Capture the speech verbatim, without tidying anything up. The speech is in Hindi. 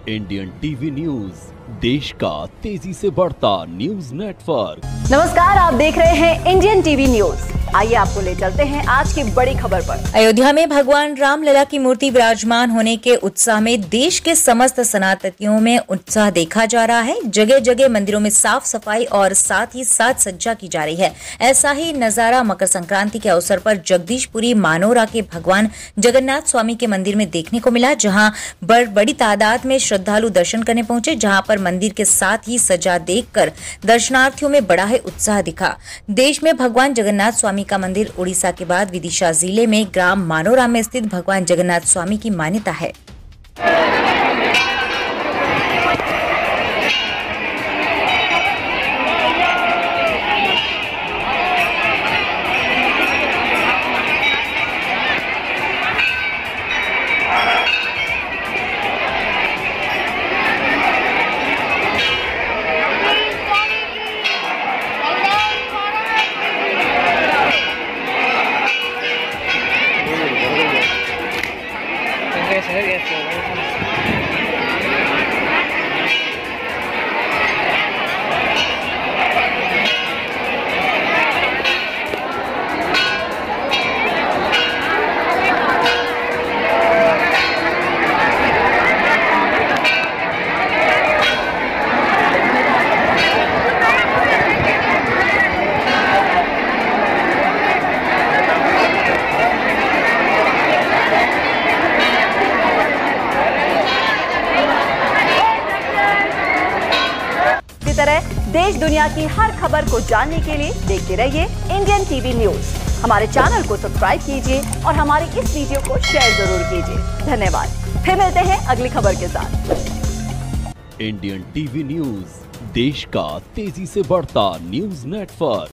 इंडियन टीवी न्यूज, देश का तेजी से बढ़ता न्यूज नेटवर्क। नमस्कार, आप देख रहे हैं इंडियन टीवी न्यूज। आइए आपको ले चलते हैं आज की बड़ी खबर पर। अयोध्या में भगवान रामलला की मूर्ति विराजमान होने के उत्साह में देश के समस्त सनातनियों में उत्साह देखा जा रहा है। जगह जगह मंदिरों में साफ सफाई और साथ ही साथ सज्जा की जा रही है। ऐसा ही नजारा मकर संक्रांति के अवसर पर जगदीशपुरी मानोरा के भगवान जगन्नाथ स्वामी के मंदिर में देखने को मिला, जहां बड़ी तादाद में श्रद्धालु दर्शन करने पहुंचे, जहां पर मंदिर के साथ ही सजा देखकर दर्शनार्थियों में बड़ा ही उत्साह दिखा। देश में भगवान जगन्नाथ स्वामी का मंदिर उड़ीसा के बाद विदिशा जिले में ग्राम मानोरा में स्थित भगवान जगन्नाथ स्वामी की मान्यता है। तरह देश दुनिया की हर खबर को जानने के लिए देखते रहिए इंडियन टीवी न्यूज। हमारे चैनल को सब्सक्राइब कीजिए और हमारी इस वीडियो को शेयर जरूर कीजिए। धन्यवाद। फिर मिलते हैं अगली खबर के साथ। इंडियन टीवी न्यूज, देश का तेजी से बढ़ता न्यूज नेटवर्क।